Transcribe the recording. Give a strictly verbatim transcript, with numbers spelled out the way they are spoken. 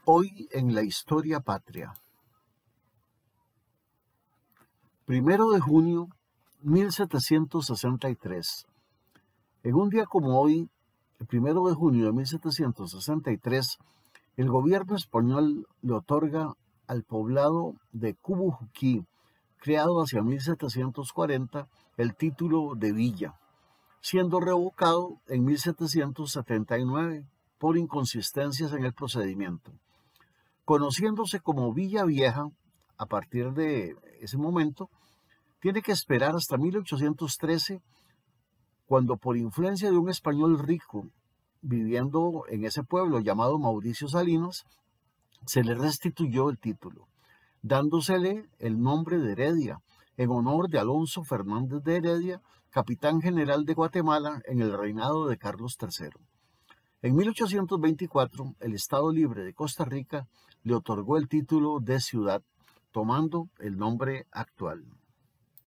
Hoy en la historia patria. Primero de junio mil setecientos sesenta y tres. En un día como hoy, el primero de junio de mil setecientos sesenta y tres, el gobierno español le otorga al poblado de Cubujuquí, creado hacia mil setecientos cuarenta, el título de villa, siendo revocado en mil setecientos setenta y nueve por inconsistencias en el procedimiento. Conociéndose como Villa Vieja, a partir de ese momento, tiene que esperar hasta mil ochocientos trece, cuando por influencia de un español rico viviendo en ese pueblo llamado Mauricio Salinas, se le restituyó el título, dándosele el nombre de Heredia, en honor de Alonso Fernández de Heredia, capitán general de Guatemala en el reinado de Carlos tercero. En mil ochocientos veinticuatro, el Estado Libre de Costa Rica le otorgó el título de ciudad, tomando el nombre actual.